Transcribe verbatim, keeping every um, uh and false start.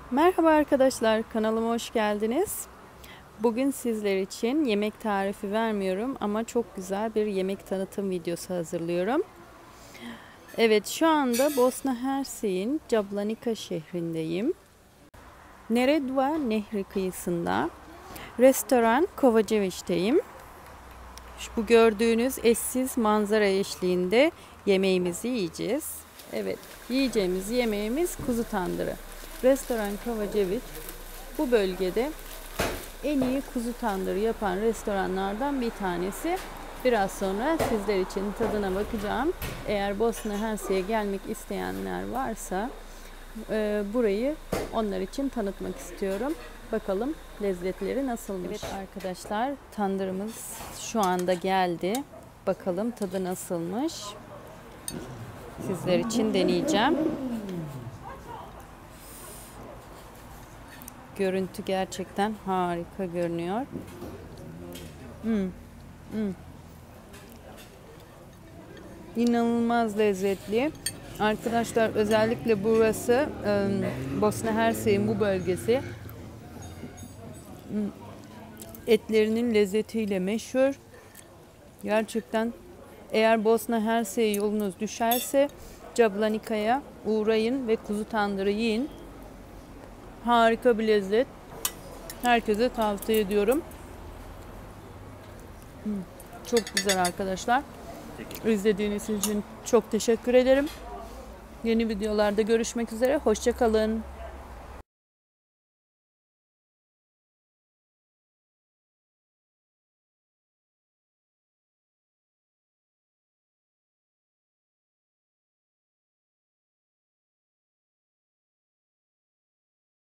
Merhaba arkadaşlar, kanalıma hoş geldiniz. Bugün sizler için yemek tarifi vermiyorum ama çok güzel bir yemek tanıtım videosu hazırlıyorum. Evet, şu anda Bosna Hersek'in Jablanica şehrindeyim. Neredva Nehri kıyısında restoran Kovačević'teyim. Bu gördüğünüz eşsiz manzara eşliğinde yemeğimizi yiyeceğiz. Evet, yiyeceğimiz yemeğimiz kuzu tandırı. Restoran Kovačević bu bölgede en iyi kuzu tandırı yapan restoranlardan bir tanesi. Biraz sonra sizler için tadına bakacağım. Eğer Bosna Hersek'e gelmek isteyenler varsa e, burayı onlar için tanıtmak istiyorum. Bakalım lezzetleri nasılmış. Evet arkadaşlar, tandırımız şu anda geldi. Bakalım tadı nasılmış. Sizler için deneyeceğim. Görüntü gerçekten harika görünüyor. Hmm. Hmm. İnanılmaz lezzetli. Arkadaşlar özellikle burası Bosna Hersek'in bu bölgesi etlerinin lezzetiyle meşhur. Gerçekten eğer Bosna Hersek'e yolunuz düşerse Jablanica'ya uğrayın ve kuzu tandırı yiyin. Harika bir lezzet. Herkese tavsiye ediyorum. Çok güzel arkadaşlar. İzlediğiniz için çok teşekkür ederim. Yeni videolarda görüşmek üzere. Hoşça kalın.